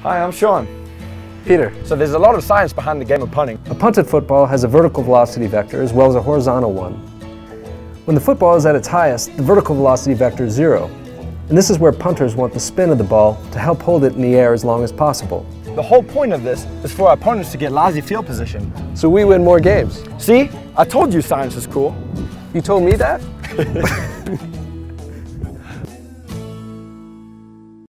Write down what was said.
Hi, I'm Sean. Peter. So there's a lot of science behind the game of punting. A punted football has a vertical velocity vector as well as a horizontal one. When the football is at its highest, the vertical velocity vector is 0. And this is where punters want the spin of the ball to help hold it in the air as long as possible. The whole point of this is for our opponents to get lousy field position. So we win more games. See? I told you science is cool. You told me that?